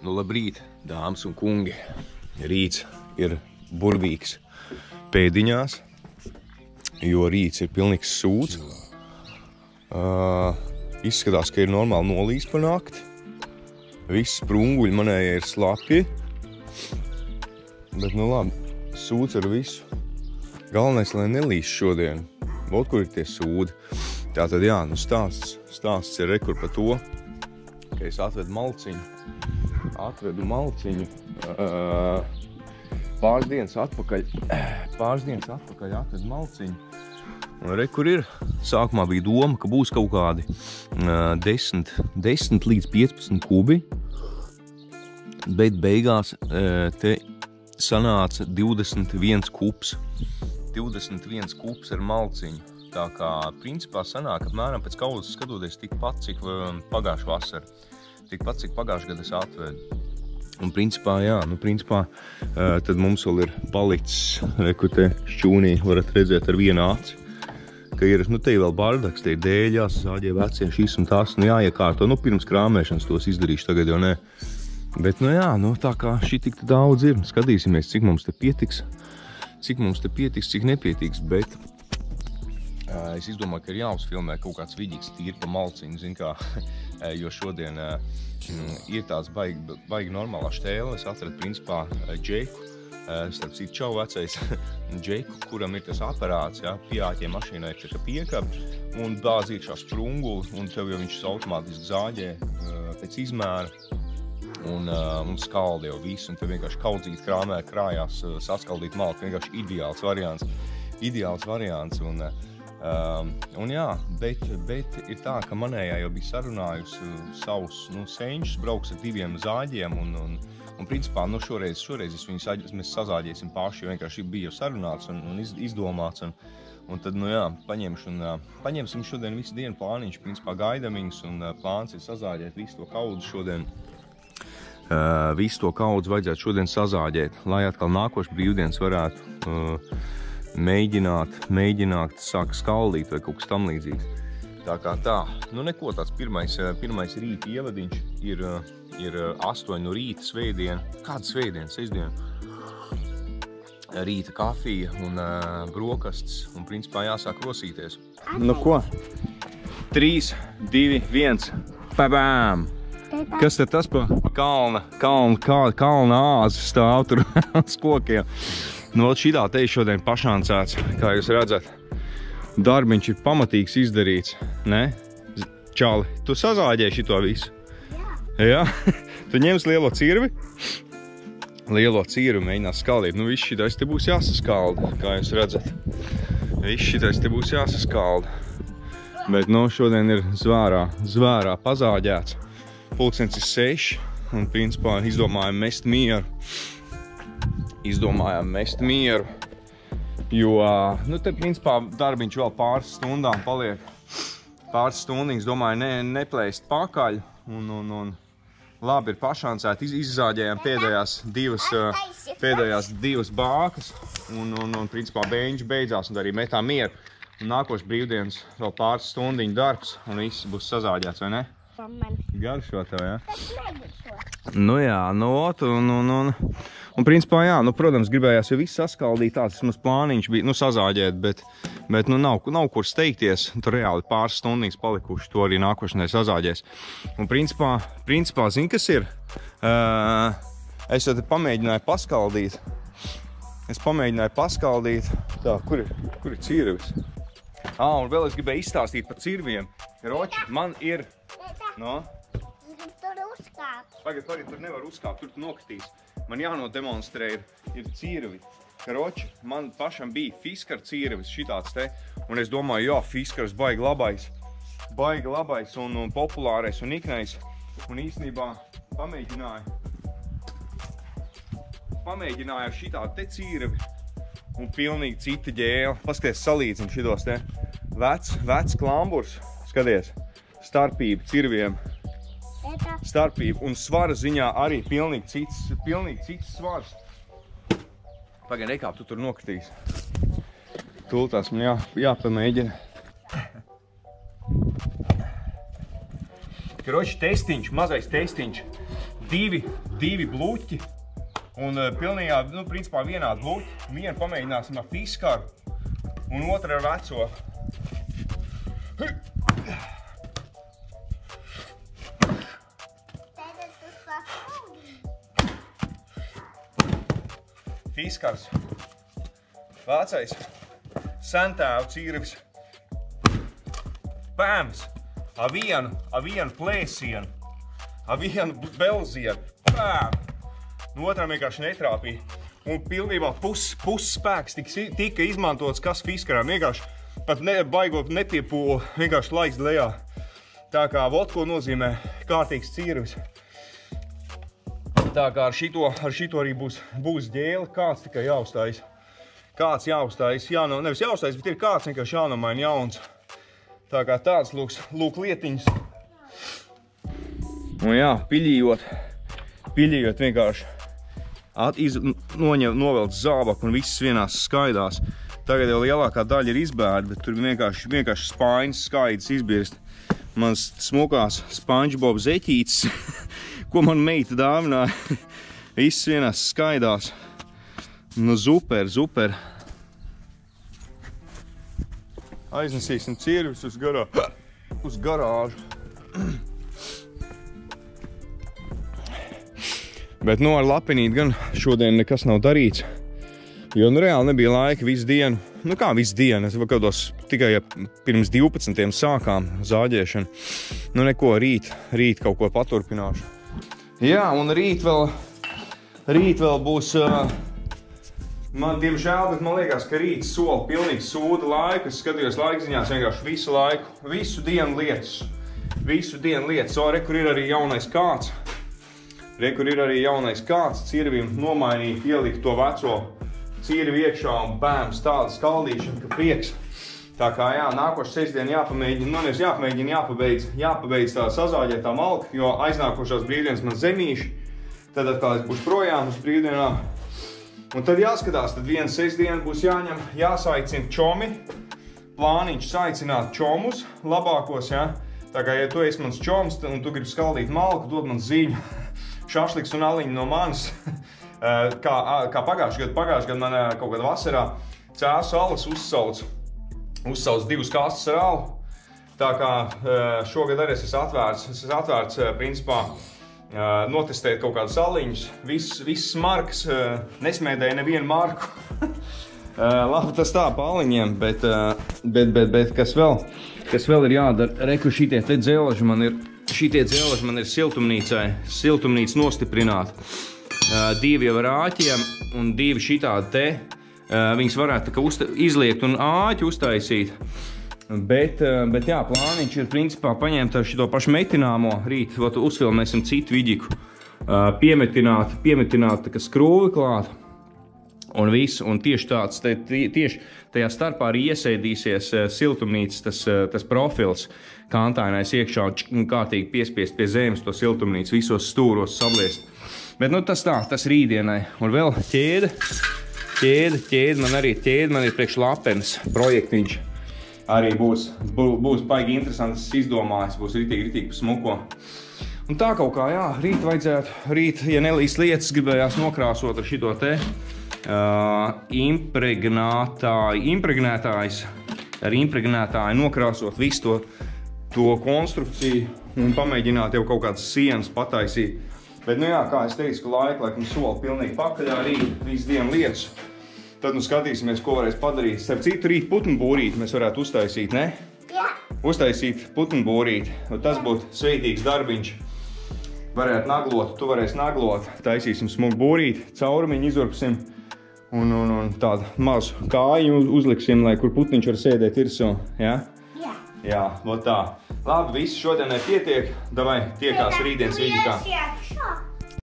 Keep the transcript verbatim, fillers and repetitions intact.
Nu, labrīt, dāmas un kungi. Rīts ir burvīgs pēdiņās, jo rīts ir pilnīgs sūds. Uh, izskatās, ka ir normāli nolīst pa nakti. Viss sprunguļi manējie ir slapji. Bet, nu labi, sūds ar visu. Galvenais, lai nelīst šodien. Vot, kur ir tie sūdi. Tātad, jā, nu stāsts, stāsts ir rekur pa to, ka es atvedu malciņu. Atvedu malciņu uh, pāris dienas atpakaļ. Pāris dienas atpakaļ atvedu malciņu. Un re, kur ir? Sākumā bija doma, ka būs kaut kādi uh, desmit līdz piecpadsmit kubi. Bet beigās uh, te sanāca divdesmit viens kubs. divdesmit viens kubs ar malciņu. Tā kā principā sanāk apmēram pēc kaudzes skatoties tikpat, cik pagājušā vasara. Tikpat, cik pagājušā gada es atvedu. Un principā, jā, nu principā tad mums vēl ir palicis, reku te šķūnī varat redzēt ar vienu aci, ka ir, nu te ir vēl bardaks, te ir dēļ jāsazāģē vecie šis un tās, nu jāiekārto, nu pirms krāmēšanas tos izdarīšu, tagad jau ne. Bet, nu jā, nu tā kā šī tik daudz ir, skatīsimies, cik mums te pietiks, cik mums te pietiks, cik nepietiks, bet es izdomāju, ka ir jāuzfilmē kaut kāds vidīgs tīri pa malciņu, zin kā, jo šodien mm, ir tāds baigi, baigi normālā štēle. Es atradu principā Džeku, starp citu čau vecais Džeku, kuram ir tas aparāts, ja, pieāķie mašīnai ir piekab un bāz iekšā sprunguli, un tev jau viņš automātiski zāģē pēc izmēra. Un, uh, un skalda jau visu, un tev vienkārši kaudzīt krāmē krājās, saskaldīt malku, vienkārši ideāls variants. Ideāls variants, un Um, un jā, bet, bet ir tā, ka manējā jau bija sarunājusi savus nu, seņšus, brauks ar diviem zāģiem, un, un, un principā, nu, šoreiz, šoreiz es viņus mēs sazāģēsim paši, jo vienkārši bija jau sarunāts un, un izdomāts, un, un tad, nu jā, paņemšu un uh, paņemsim šodien visu dienu plāniņš, principā gaidamiņus, un uh, plāns ir sazāģēt visu to kaudzi šodien. Uh, visu to kaudzi vajadzētu šodien sazāģēt, lai atkal nākošu brīvdienas varētu uh, mēģināt, mēģināt sāk skaldīt vai kaut kas tam līdzīgs. Tā kā tā, nu neko tāds pirmais, pirmais rīta ievadiņš ir, ir astoņi no rīta svētdiena. Kāda svētdiena? Sestdiena? Rīta kafija un uh, brokastis un principā jāsāk rosīties. Nu ko? trīs, divi, viens. Pabām! Kas tad tas pa kalna, kalna, kalna, kalna āzi stāv tur uz kokiem? Nu, vēl šitā te šodien pašancēts, kā jūs redzat. Darbiņš ir pamatīgs izdarīts, ne? Čāli, tu sazāģēji šito visu? Jā. Jā? Tu ņems lielo cirvi? Lielo cirvi mēģinās skaldīt. Nu, viss šitais te būs jāsaskalda, kā jūs redzat. Viss šitais te būs jāsaskalda. Bet, nu, šodien ir zvērā, zvērā pazāģēts. Pulkstens ir seši, un, principā, izdomājam mest mieru. Izdomājām mest mieru, jo, nu, te, principā, darbiņš vēl pāris stundām paliek. Pāris stundiņas, domāju, ne, neplēst pakaļ, un, un, un labi ir pašancēt, iz, izzāģējām pēdējās divas, pēdējās divas bākas, un, un, un, principā, beņģi beidzās, un arī metām mieru. Un nākošais brīvdienas vēl pāris stundiņu darbs, un viss būs sazāģēts, vai ne? Garšo tev, jā? Nu jā, nu, un, un, un, un principā, jā, nu, protams, gribējās jau viss saskaldīt, tāds mums plāniņš bija, nu, sazāģēt, bet, bet nu, nav, nav kur steigties, tur reāli pāris stundīgas palikuši, to arī nākošanai sazāģēs. Un principā, principā, zin, kas ir? Uh, es jau te pamēģināju paskaldīt, es pamēģināju paskaldīt, tā, kur ir, kur ir cirvis? Ā, un vēl es gribēju izstāstīt par cirviem. Roči, man ir, no? Tur uzkāpt. Pagad, pagad, tur nevar uzkāpt, tur tu nokritīs. Man jānodemonstrē ir, ir cirvi. Roči, man pašam bija Fiskar cirvis šitāds te, un es domāju, jā, Fiskars baigi labais, baigi labais un, un populārais un iknais. Un īstenībā pamēģināju, pamēģināju ar šitādu te cirvi. Un pilnīgi cita ģēle. Paskaties, salīdzinu šitos te. Vec, vec klamburs. Skaties, starpība cirviem. Starpība. Un svara ziņā arī pilnīgi cits, pilnīgi cits svars. Pagaid, nekāp, tu tur nokritīs. Tūltās man jā, jāpamēģina. Kroči, testiņš, mazais testiņš. divi, divi bluķi. Un uh, pilnījā, nu, principā vienādi bluķi. Vienu pamēģināsim ar fiskaru un otru ar veco. Fiskars. Vecais. Sentēvu cirvis. Pēms. Ar vienu, ar vienu plēsienu. Ar vienu belzienu. Pēm. No otram vienkārši netrāpīja. Un pilnībā pus, pus spēks tika, tika izmantots kas fiskarām. Vienkārši pat ne, baigot nepiepūla, vienkārši laiks lejā. Tā kā vodko nozīmē kārtīgs cirvis. Tā kā ar šito, ar šito arī būs, būs ģēli. Kāds tikai jāuzstājas. Kāds jāuzstājas. Jā, no, nevis jāuzstājas, bet ir kāds vienkārši jānomaina jauns. Tā kā tāds lūks, lūk lietiņas. Un jā, piļījot, piļījot vienkārši at, iz, noņem, novelc zābaku un viss vienās skaidās. Tagad jau lielākā daļa ir izbērta, bet tur vienkārši, vienkārši spaiņas skaidas izbirst. Mans smukās SpongeBob zeķītes, ko man meita dāvināja, viss vienās skaidās. Nu, super, super. Aiznesīsim cirvis uz, garā, uz garāžu. Bet, nu, ar lapinīti gan šodien nekas nav darīts. Jo, nu, reāli nebija laika visu dienu. Nu, kā visu dienu? Es kādos tikai pirms divpadsmitiem sākām zāģēšanu. Nu, neko, rīt, rīt kaut ko paturpināšu. Jā, un rīt vēl, rīt vēl būs... Uh, Man, diemžēl, bet man liekas, ka rīt sola pilnīgi sūda laiku. Es skatījos laikziņās vienkārši visu laiku, visu dienu lietas. Visu dienu lietas. O, re, kur ir arī jaunais kāds. Re, kur ir arī jaunais kāds. Cirvim nomainīt, ielikt to veco cirvi iekšā un bēm, tāda skaldīšana, ka prieks. Tā kā, jā, nākošu sestdienu jāpamēģina, nu, nevis jāpamēģina, jāpabeidz, jāpabeidz tā sazāģētā malka, jo aiznākošās brīvdienas man zemīši. Tad atkal es būšu projām uz brīvdienām. Un tad jāskatās, tad viena sestdiena būs jāņem, jāsaicina čomi. Plāniņš saicināt čomus labākos, ja? Tā kā, ja tu esi mans čoms un tu gribi skaldīt malku, dod man ziņu. Šašliks un aliņi no manis. Kā, kā pagājuši gadu, pagājuši gadu man kaut kādā vasarā cēsu alas uzsauc. Uzsauc divus kastes ar alu. Tā kā šogad arī es esmu atvērts, es esmu atvērts principā Uh, notestēt kaut kādus aliņus, viss, viss markas, uh, nesmēdēja nevienu marku. uh, labi, tas tā pa aliņiem, bet, uh, bet, bet, bet kas vēl, kas vēl ir jādara? Reku šitie te dzēleži man ir, šitie dzēleži man ir siltumnīcai, siltumnīca nostiprināt. Uh, divi jau ar āķiem un divi šitādi te, uh, viņas varētu tā kā uzta, izliekt un āķi uztaisīt. Bet, bet jā, plāniņš ir principā paņemt šito pašu metināmo rīt, vat uzfilmēsim citu vidiku, piemetināt, piemetināt tā kā skrūvi klāt un visu, un tieši tāds, te, tieši tajā starpā arī iesēdīsies siltumnīcas tas, tas profils, kantainais iekšā un kārtīgi piespiest pie zemes to siltumnīcu, visos stūros sabliest. Bet nu tas tā, tas rītdienai, un vēl ķēde, ķēde, ķēde, man arī ķēde, man ir priekš lapenes projektiņš. Arī būs, būs baigi interesants izdomājis, būs ritīgi, ritīgi smuko. Un tā kaut kā, jā, rīt vajadzētu, rīt, ja nelīs lietas, gribējās nokrāsot ar šito te uh, impregnētāju, impregnētājs, ar impregnētāju nokrāsot visu to, to konstrukciju un pamēģināt jau kaut kādas sienas pataisīt. Bet, nu jā, kā es teicu, ka laika, laikam sola pilnīgi pakaļā rīt, visu dienu lietas. Tad nu skatīsimies, ko varēs padarīt. Starp citu, rīt putnu būrīti mēs varētu uztaisīt, ne? Jā. Uztaisīt putnu būrīti. Tas būtu sveitīgs darbiņš. Varētu naglot, tu varēsi naglot. Taisīsim smuku būrīti, caurumiņu izurpsim un, un, un tādu mazu kāju uzliksim, lai kur putniņš var sēdēt virsū. Ja? Jā. Jā, vot tā. Labi, viss šodienai pietiek. Davai, tiekās rītdienas vidikā. Iesiet šo.